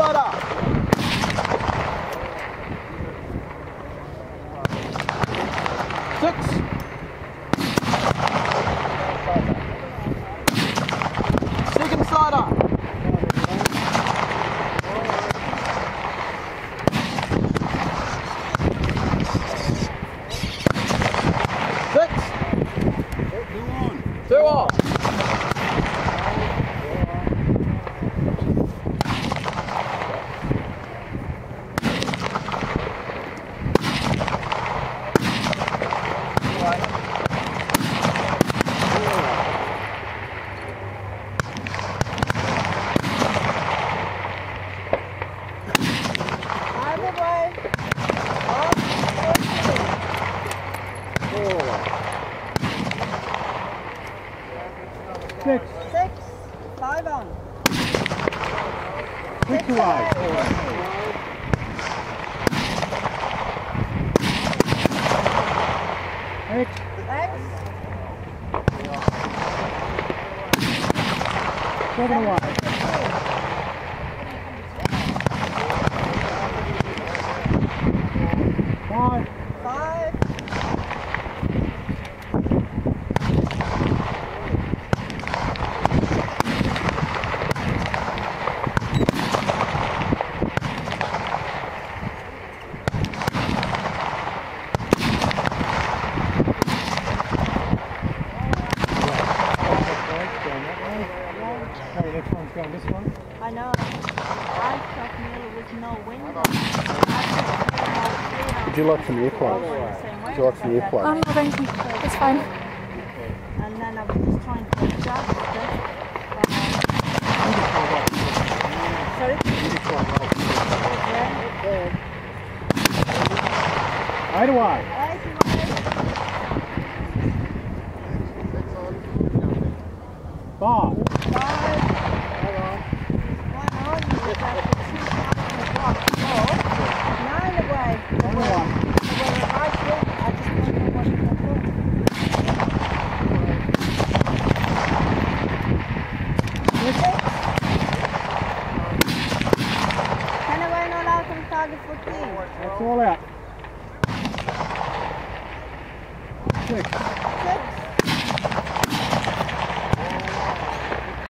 side up. 6. Second side up. 6. 2 on. 6. 5 on. 6 wide. 8. 7 wide. 5. 5. Okay, next one's going this one. I know. I shot nearly with no window. Would you like some earplugs? Would you like some earplugs? No, thank you. It's fine. And then I was just trying to adjust it. Sorry? Yeah. 8 wide. 5. 5.